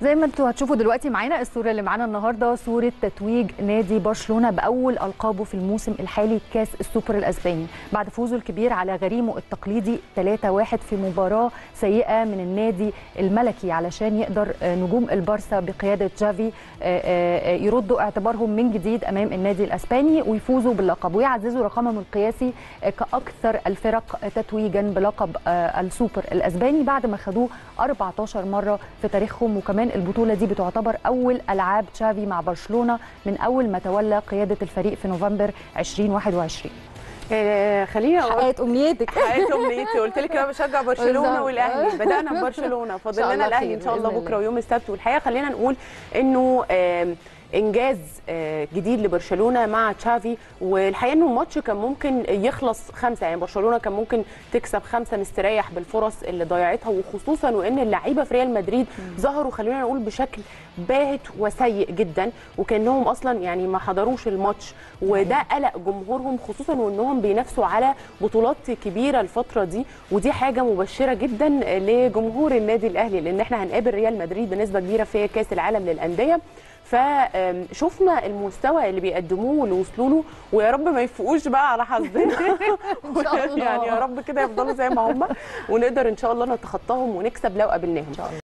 زي ما انتوا هتشوفوا دلوقتي معانا الصوره اللي معانا النهارده صوره تتويج نادي برشلونه باول القابه في الموسم الحالي كاس السوبر الاسباني بعد فوزه الكبير على غريمه التقليدي 3-1 في مباراه سيئه من النادي الملكي علشان يقدر نجوم البارسا بقياده جافي يردوا اعتبارهم من جديد امام النادي الاسباني ويفوزوا باللقب ويعززوا رقمهم القياسي كاكثر الفرق تتويجا بلقب السوبر الاسباني بعد ما خدوه 14 مره في تاريخهم. وكمان البطوله دي بتعتبر اول العاب تشافي مع برشلونه من اول ما تولى قياده الفريق في نوفمبر 2021. خليني اقول حققت امنيتك. حققت امنيتي، قلت لك انا بشجع برشلونه والاهلي، بدانا ببرشلونه، فاضل لنا الاهلي ان شاء الله بكره ويوم السبت. والحقيقه خلينا نقول انه انجاز جديد لبرشلونه مع تشافي، والحقيقه انه الماتش كان ممكن يخلص 5، يعني برشلونه كان ممكن تكسب 5 مستريح بالفرص اللي ضيعتها، وخصوصا وان اللعيبه في ريال مدريد ظهروا خلينا نقول بشكل باهت وسيء جدا، وكانهم اصلا يعني ما حضروش الماتش، وده قلق جمهورهم خصوصا وانهم بينافسوا على بطولات كبيره الفتره دي، ودي حاجه مبشره جدا لجمهور النادي الاهلي لان احنا هنقابل ريال مدريد بنسبه كبيره في كاس العالم للانديه. فشوفنا المستوى اللي بيقدموه واللي وصلوا له، ويا رب ما يفوقوش بقى على حظنا يعني يا رب كده يفضلوا زي ما هم ونقدر ان شاء الله نتخطاهم ونكسب لو قابلناهم.